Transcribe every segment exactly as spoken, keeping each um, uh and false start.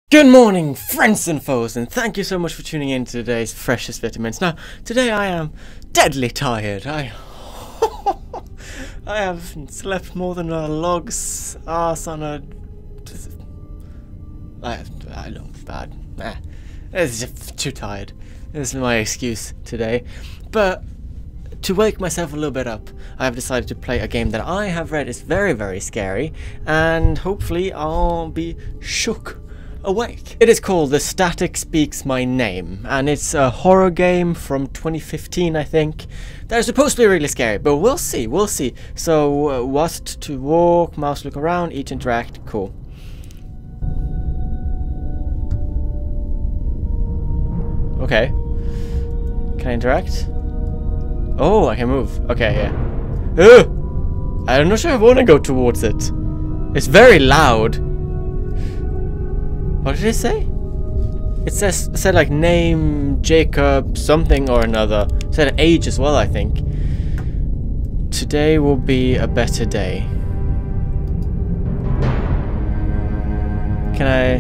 Good morning, friends and foes, and thank you so much for tuning in to today's Freshest Vitamins. Now, today I am deadly tired. I I have slept more than a log's ass on a... I, I know, it's bad. Nah, it's just too tired. This is my excuse today. But to wake myself a little bit up, I have decided to play a game that I have read is very, very scary, and hopefully I'll be shook awake. It is called The Static Speaks My Name, and it's a horror game from twenty fifteen, I think. They're supposed to be really scary, but we'll see, we'll see. So, uh, what to walk, mouse look around, each interact, cool. Okay. Can I interact? Oh, I can move. Okay, yeah. Ugh! I'm not sure I want to go towards it. It's very loud. What did it say? It says it said like name, Jacob, something or another. It said age as well, I think. Today will be a better day. Can I?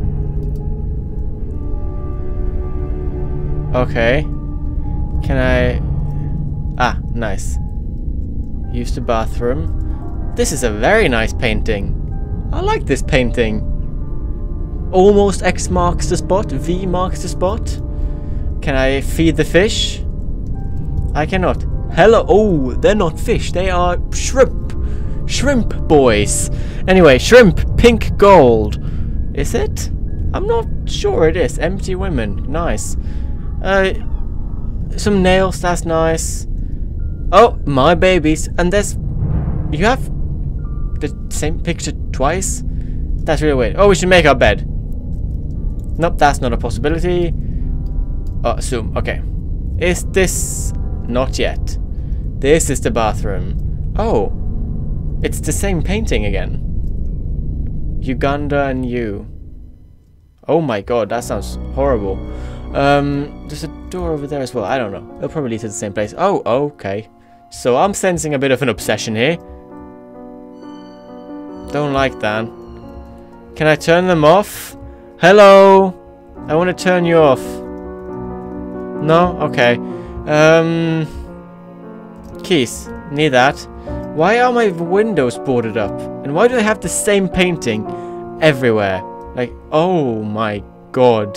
Okay. Can I? Ah, nice. Use the bathroom. This is a very nice painting. I like this painting. Almost X marks the spot. V marks the spot. Can I feed the fish? I cannot. Hello. Oh, they're not fish. They are shrimp. Shrimp boys. Anyway, shrimp. Pink gold. Is it? I'm not sure it is. Empty women. Nice. Uh, some nails. That's nice. Oh, my babies. And there's... You have the same picture twice? That's really weird. Oh, we should make our bed. Nope, that's not a possibility. Oh, zoom. Okay. Is this... Not yet. This is the bathroom. Oh. It's the same painting again. Uganda and you. Oh my god, that sounds horrible. Um, there's a door over there as well. I don't know. It'll probably lead to the same place. Oh, okay. So I'm sensing a bit of an obsession here. Don't like that. Can I turn them off? Hello, I want to turn you off. No? Okay. Um, keys. Need that. Why are my windows boarded up? And why do they have the same painting everywhere? Like, oh my god.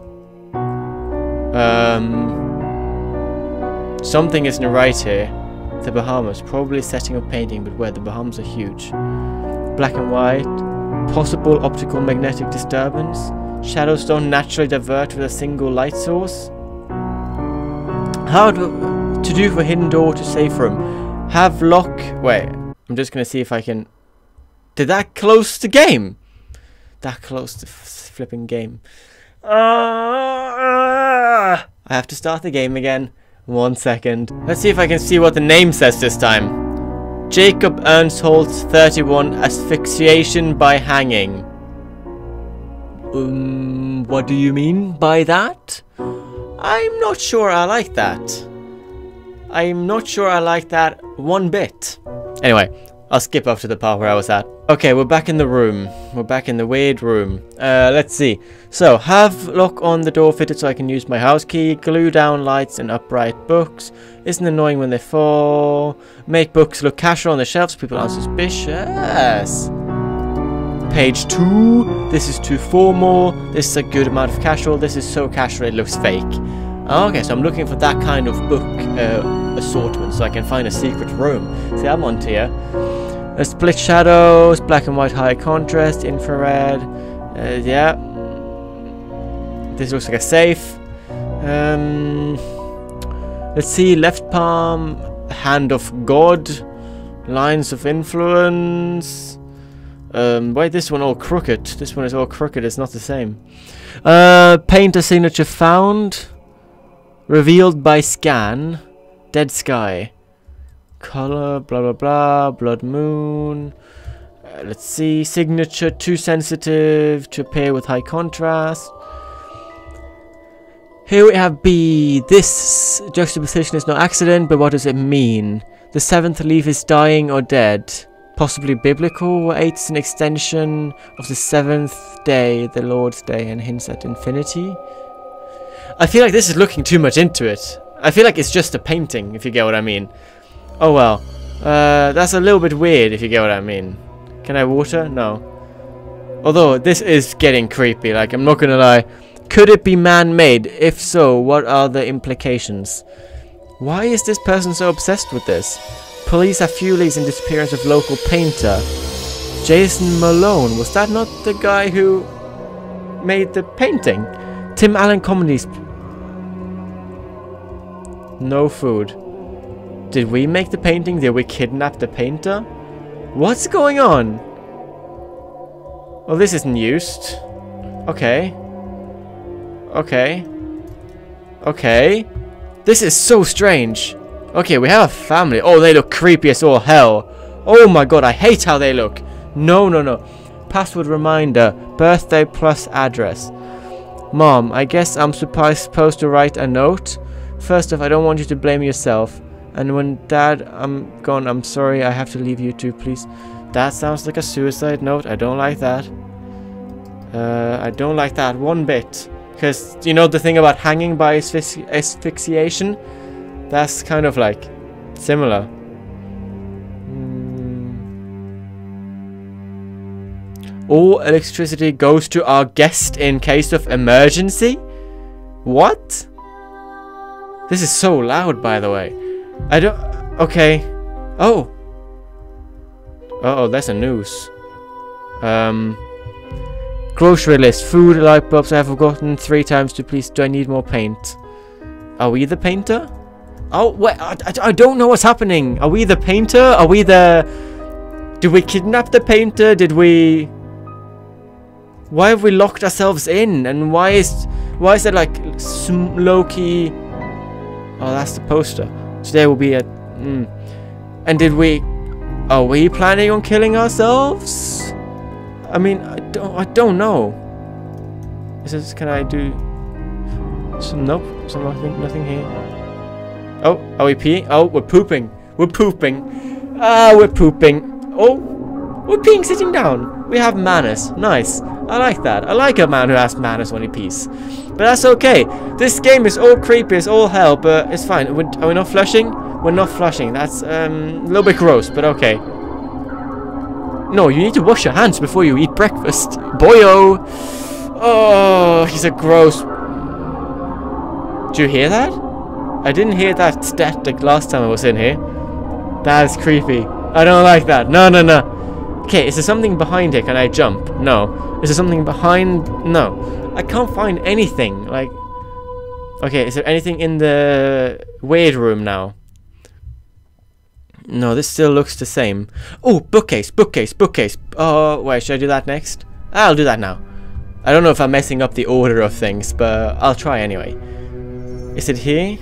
Um, something isn't right here. The Bahamas. Probably setting up painting, but where the Bahamas are huge. Black and white. Possible optical magnetic disturbance. Shadows don't naturally divert with a single light source. How do, to do for hidden door to safe room. Have lock. Wait, I'm just gonna see if I can. Did that close the game? That closed the flipping game. Uh, I have to start the game again. One second. Let's see if I can see what the name says this time. Jacob Ernstholz, thirty-one, asphyxiation by hanging. Um, what do you mean by that? I'm not sure I like that. I'm not sure I like that one bit. Anyway, I'll skip off to the part where I was at. Okay, we're back in the room. We're back in the weird room. Uh, let's see. So, have lock on the door fitted so I can use my house key. Glue down lights and upright books. Isn't annoying when they fall. Make books look casual on the shelves so people aren't suspicious. Page two. This is too formal. This is a good amount of casual. This is so casual it looks fake. Okay, so I'm looking for that kind of book uh, assortment so I can find a secret room. See, I'm on here. Uh, split shadows, black and white high contrast, infrared. Uh, yeah. This looks like a safe. Um, let's see, left palm, hand of God, lines of influence. Um, why this one all crooked? This one is all crooked, it's not the same. Uh, paint a signature found. Revealed by scan. Dead sky. Color, blah blah blah, blood moon. Uh, let's see, signature too sensitive to appear with high contrast. Here we have B. This juxtaposition is no accident, but what does it mean? The seventh leaf is dying or dead. Possibly biblical. Eight is an extension of the seventh day, the Lord's day, and hints at infinity. I feel like this is looking too much into it. I feel like it's just a painting, if you get what I mean. Oh well. Uh, that's a little bit weird, if you get what I mean. Can I water? No. Although, this is getting creepy, like, I'm not gonna lie. Could it be man-made? If so, what are the implications? Why is this person so obsessed with this? Police have few leads in disappearance of local painter. Jason Malone. Was that not the guy who made the painting? Tim Allen comedies. No food. Did we make the painting? Did we kidnap the painter? What's going on? Well, this isn't used. Okay. Okay. Okay. This is so strange. Okay, we have a family. Oh, they look creepy as all hell. Oh my god, I hate how they look. No, no, no. Password reminder. Birthday plus address. Mom, I guess I'm supposed to write a note. First off, I don't want you to blame yourself. And when Dad, I'm gone, I'm sorry, I have to leave you too, please. That sounds like a suicide note. I don't like that. Uh, I don't like that one bit. Because, you know the thing about hanging by asphyxi asphyxiation? That's kind of like similar. Mm. All electricity goes to our guest in case of emergency? What? This is so loud, by the way. I don't... Okay. Oh. Uh oh, that's a noose. Um... Grocery list. Food, light bulbs I have forgotten three times to please. Do I need more paint? Are we the painter? Oh, wait. I, I, I don't know what's happening. Are we the painter? Are we the... Did we kidnap the painter? Did we... Why have we locked ourselves in? And why is... Why is it like low-key... Oh, that's the poster. Today will be a... Mm. And did we... Are we planning on killing ourselves? I mean, I don't, I don't know. Is this, can I do... So, nope, so nothing, nothing here. Oh, are we peeing? Oh, we're pooping. We're pooping. Ah, we're pooping. Oh, we're peeing sitting down. We have manners. Nice. I like that. I like a man who has manners when he pees. But that's okay. This game is all creepy, it's all hell, but it's fine. We're, are we not flushing? We're not flushing. That's um, a little bit gross, but okay. No, you need to wash your hands before you eat breakfast. Boyo! Oh, he's a gross... Do you hear that? I didn't hear that static last time I was in here. That is creepy. I don't like that. No, no, no. Okay, is there something behind here? Can I jump? No. Is there something behind? No. I can't find anything. Like... Okay, is there anything in the weird room now? No, this still looks the same. Oh, bookcase, bookcase, bookcase. Oh, wait, should I do that next? I'll do that now. I don't know if I'm messing up the order of things, but I'll try anyway. Is it here?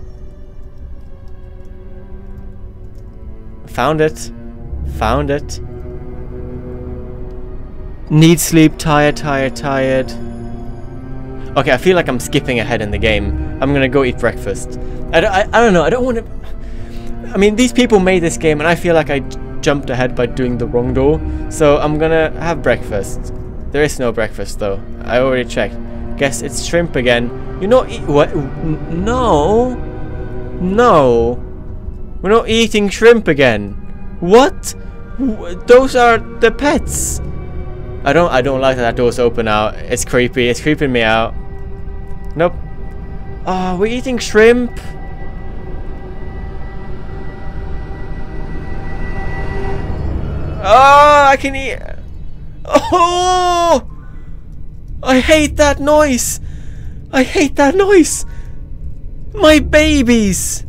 Found it. Found it. Need sleep, tired, tired, tired. Okay, I feel like I'm skipping ahead in the game. I'm gonna go eat breakfast. I, I, I don't know, I don't want to... I mean, these people made this game, and I feel like I jumped ahead by doing the wrong door. So I'm gonna have breakfast. There is no breakfast, though. I already checked. Guess it's shrimp again. You're not eat- what? No. No. We're not eating shrimp again. What? Those are the pets. I don't- I don't like that that door's open now. It's creepy. It's creeping me out. Nope. Oh, we're eating shrimp. Oh, I can eat. Oh, I hate that noise. I hate that noise. My babies.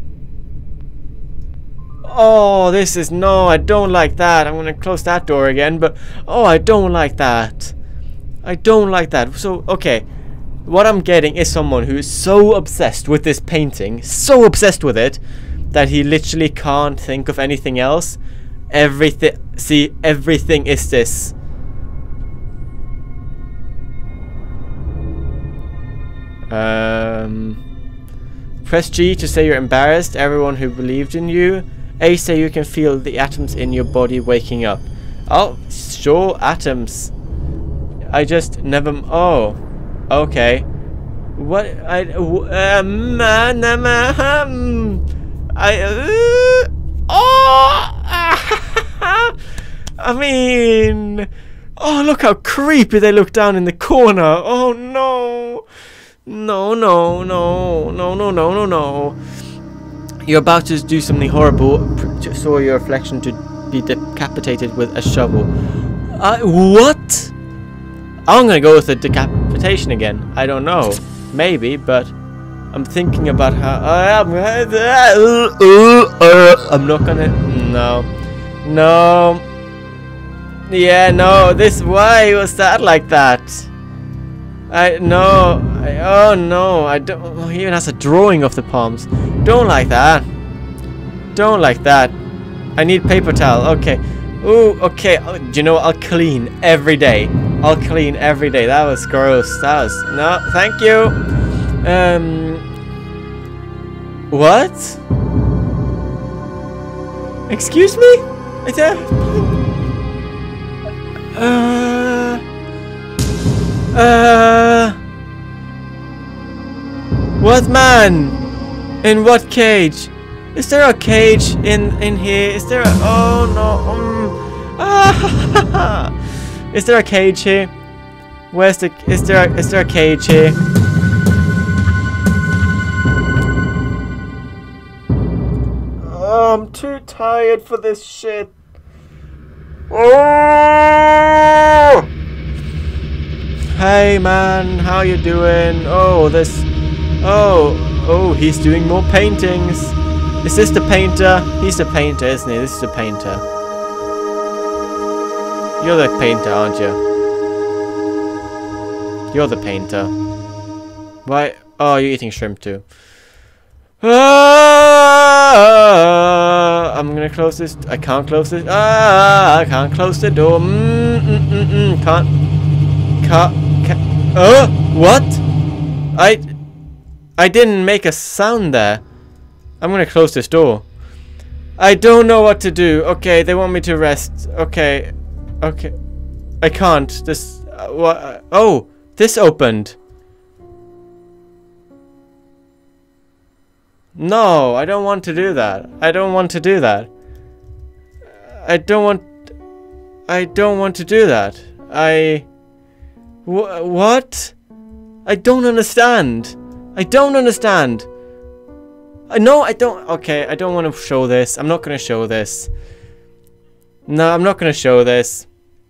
Oh, this is no. I don't like that. I'm gonna close that door again. But oh, I don't like that. I don't like that. So okay, what I'm getting is someone who is so obsessed with this painting, so obsessed with it, that he literally can't think of anything else. Everything, see, everything is this. Um, press G to say you're embarrassed. Everyone who believed in you. A say you can feel the atoms in your body waking up. Oh, sure, atoms. I just never... Oh, okay. What? I... Um, um, I... Uh, oh! I mean... Oh, look how creepy they look down in the corner. Oh, no. No, no, no, no, no, no, no, no. You're about to do something horrible. Saw your reflection to be decapitated with a shovel. Uh, what? I'm gonna go with the decapitation again. I don't know. Maybe, but I'm thinking about how... I'm not gonna... No. No. Yeah, no. This... Why was that like that? I... No. I, oh, no. I don't... Oh, he even has a drawing of the palms. Don't like that. Don't like that. I need paper towel. Okay. Ooh, okay. Oh, do you know what? I'll clean every day. I'll clean every day. That was gross. That was... No, thank you. Um... What? Excuse me? Is that... Uh... Uh... What man? In what cage? Is there a cage in in here? Is there a... Oh no. Um, ah, is there a cage here? Where's the... Is there a, is there a cage here? Oh, I'm too tired for this shit. Oh! Hey man, how you doing? Oh, this... Oh, oh, he's doing more paintings. Is this the painter? He's the painter, isn't he? This is the painter. You're the painter, aren't you? You're the painter. Why? Oh, you're eating shrimp too. Ah, I'm gonna close this. I can't close this. Ah, I can't close the door. Mm, mm, mm, mm. Can't. Can't. Can't. Oh, what? I. I didn't make a sound there. I'm gonna close this door. I don't know what to do. Okay, they want me to rest. Okay. Okay. I can't. This... Uh, what? Uh, oh! This opened. No, I don't want to do that. I don't want to do that. I don't want... I don't want to do that. I... Wh what? I don't understand. I don't understand. I know I don't... Okay, I don't want to show this. I'm not going to show this. No, I'm not going to show this.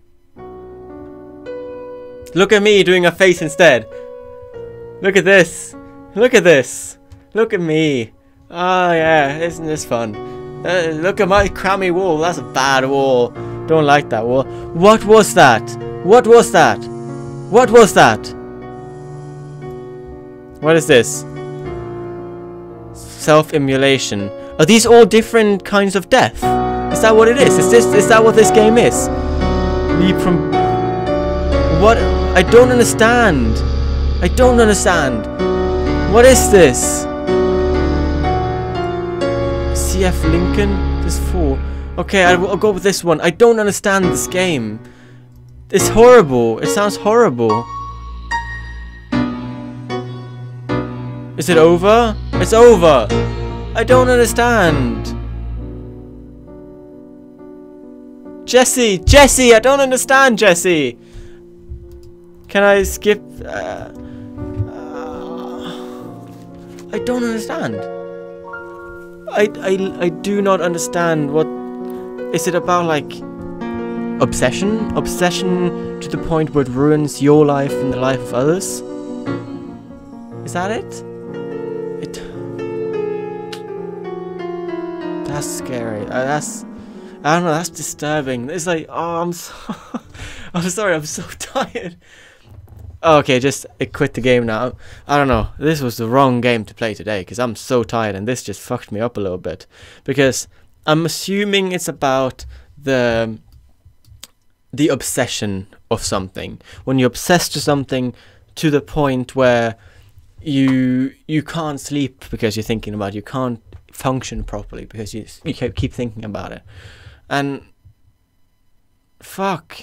Look at me doing a face instead. Look at this. Look at this. Look at me. Oh yeah, isn't this fun? Uh, look at my crammy wall. That's a bad wall. Don't like that wall. What was that? What was that? What was that? What is this? Self-immolation. Are these all different kinds of death? Is that what it is? Is this is that what this game is? Leap from... What? I don't understand. I don't understand. What is this? C F Lincoln? There's four. Okay, I'll, I'll go with this one. I don't understand this game. It's horrible. It sounds horrible. Is it over? It's over. I don't understand. Jesse! Jesse! I don't understand, Jesse! Can I skip? Uh, uh, I don't understand. I, I, I do not understand. What is it about? Like obsession? Obsession to the point where it ruins your life and the life of others? Is that it? It. That's scary. Uh, that's. I don't know. That's disturbing. It's like, oh, I'm so. I'm sorry. I'm so tired. Okay, just I quit the game now. I don't know. This was the wrong game to play today because I'm so tired, and this just fucked me up a little bit. Because I'm assuming it's about the the obsession of something. When you're obsessed to something to the point where you you can't sleep because you're thinking about it. You can't function properly because you you keep thinking about it. And fuck,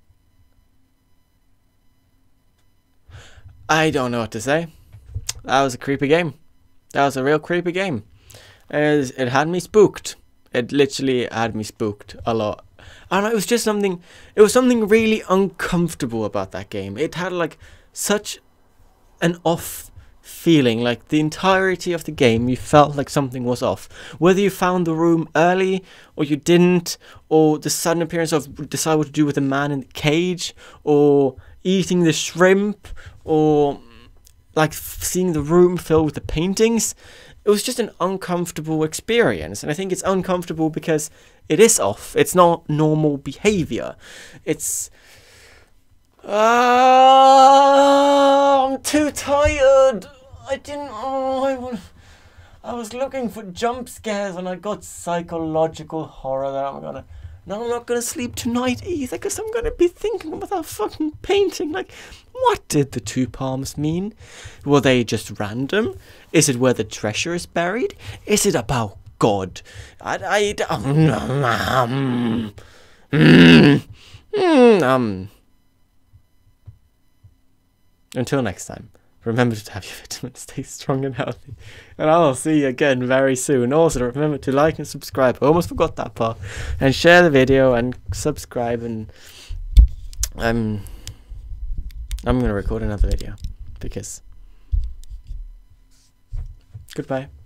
I don't know what to say. That was a creepy game. That was a real creepy game. It, it had me spooked. It literally had me spooked a lot. And it was just something, it was something really uncomfortable about that game. It had like such an off feeling. Like the entirety of the game, you felt like something was off. Whether you found the room early or you didn't, or the sudden appearance of decide what to do with the man in the cage, or eating the shrimp, or like seeing the room filled with the paintings. It was just an uncomfortable experience, and I think it's uncomfortable because it is off. It's not normal behavior. It's uh, I'm too tired. I didn't. Oh, I was. I was looking for jump scares, and I got psychological horror that I'm gonna. No, I'm not gonna sleep tonight either, because I'm gonna be thinking about that fucking painting. Like, what did the two palms mean? Were they just random? Is it where the treasure is buried? Is it about God? I, I, um, um, um, um. Until next time, remember to have your vitamins, stay strong and healthy, and I'll see you again very soon. Also, remember to like and subscribe. I almost forgot that part. And share the video and subscribe, and I'm I'm gonna record another video because goodbye.